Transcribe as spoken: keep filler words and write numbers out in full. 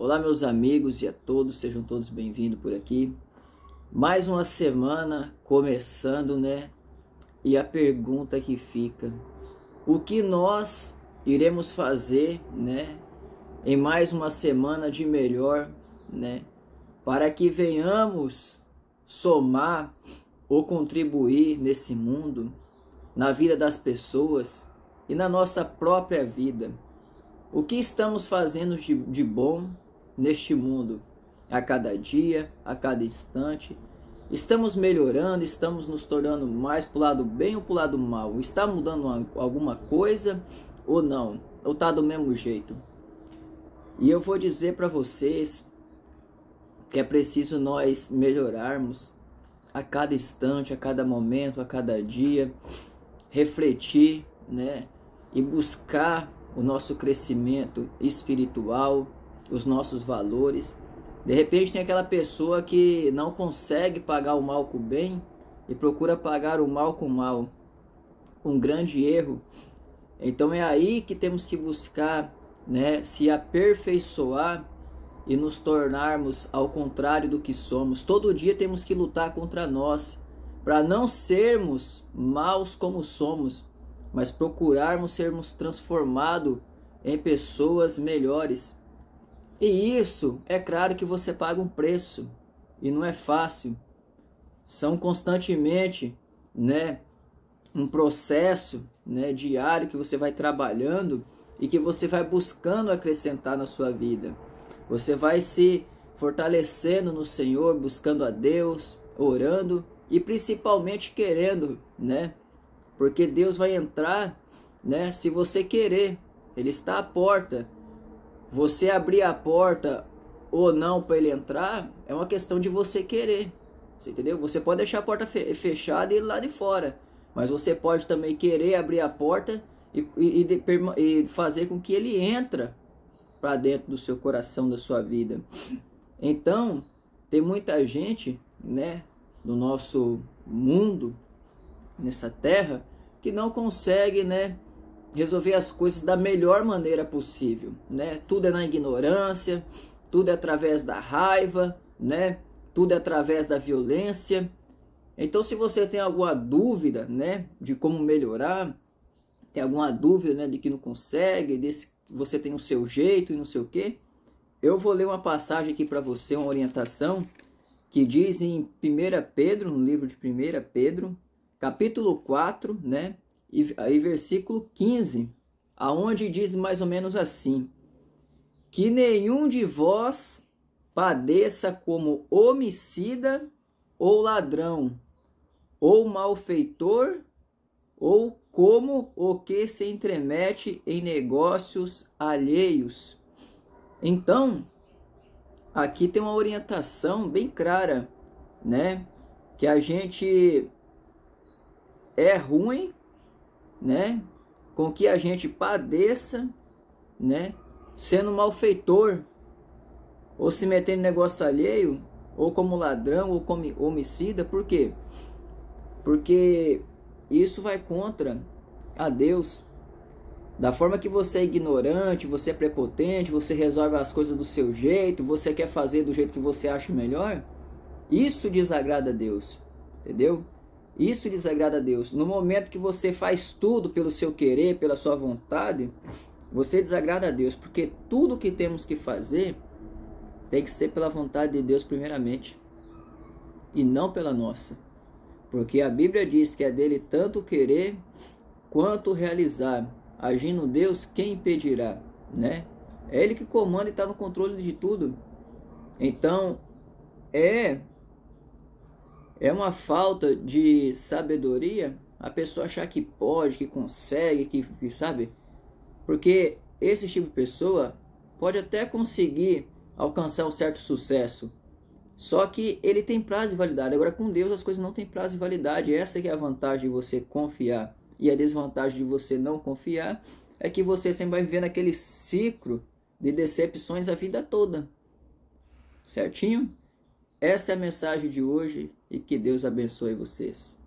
Olá meus amigos e a todos, sejam todos bem-vindos por aqui. Mais uma semana começando, né? E a pergunta que fica: o que nós iremos fazer, né? Em mais uma semana de melhor, né? Para que venhamos somar ou contribuir nesse mundo, na vida das pessoas e na nossa própria vida. O que estamos fazendo de, de bom neste mundo? A cada dia, a cada instante. Estamos melhorando, estamos nos tornando mais para o lado bem ou para o lado mal? Está mudando uma, alguma coisa ou não? Ou está do mesmo jeito? E eu vou dizer para vocês que é preciso nós melhorarmos a cada instante, a cada momento, a cada dia, refletir, né? E buscar o nosso crescimento espiritual, os nossos valores. De repente tem aquela pessoa que não consegue pagar o mal com o bem e procura pagar o mal com o mal. Um grande erro. Então é aí que temos que buscar, né, se aperfeiçoar e nos tornarmos ao contrário do que somos. Todo dia temos que lutar contra nós, para não sermos maus como somos, mas procurarmos sermos transformados em pessoas melhores. E isso, é claro que você paga um preço, e não é fácil. São constantemente, né, um processo, né, diário que você vai trabalhando e que você vai buscando acrescentar na sua vida. Você vai se fortalecendo no Senhor, buscando a Deus, orando e principalmente querendo, né? Porque Deus vai entrar, né, se você querer. Ele está à porta. Você abrir a porta ou não para ele entrar é uma questão de você querer. Você entendeu? Você pode deixar a porta fechada e ir lá de fora, mas você pode também querer abrir a porta e, e, e fazer com que ele entre para dentro do seu coração, da sua vida. Então, tem muita gente, né, no nosso mundo, nessa terra, que não consegue, né, resolver as coisas da melhor maneira possível, né? Tudo é na ignorância, tudo é através da raiva, né? Tudo é através da violência. Então, se você tem alguma dúvida, né, de como melhorar, tem alguma dúvida, né, de que não consegue, desse, você tem o seu jeito e não sei o quê, eu vou ler uma passagem aqui para você, uma orientação, que diz em primeira Pedro, no livro de primeira Pedro, capítulo quatro, né, e aí versículo quinze, aonde diz mais ou menos assim: que nenhum de vós padeça como homicida ou ladrão, ou malfeitor, ou como o que se entremete em negócios alheios. Então, aqui tem uma orientação bem clara, né? Que a gente é ruim, né? Com que a gente padeça, né? Sendo malfeitor, ou se metendo em negócio alheio, ou como ladrão, ou como homicida. Por quê? Porque isso vai contra a Deus. Da forma que você é ignorante, você é prepotente, você resolve as coisas do seu jeito, você quer fazer do jeito que você acha melhor, isso desagrada a Deus, entendeu? Isso desagrada a Deus. No momento que você faz tudo pelo seu querer, pela sua vontade, você desagrada a Deus, porque tudo que temos que fazer tem que ser pela vontade de Deus primeiramente, e não pela nossa. Porque a Bíblia diz que é dele tanto querer quanto realizar. Agindo Deus, quem impedirá, né? É ele que comanda e está no controle de tudo. Então, é, é uma falta de sabedoria a pessoa achar que pode, que consegue, que, que sabe? Porque esse tipo de pessoa pode até conseguir alcançar um certo sucesso, só que ele tem prazo de validade. Agora, com Deus as coisas não têm prazo de validade. Essa que é a vantagem de você confiar. E a desvantagem de você não confiar é que você sempre vai viver naquele ciclo de decepções a vida toda. Certinho? Essa é a mensagem de hoje e que Deus abençoe vocês.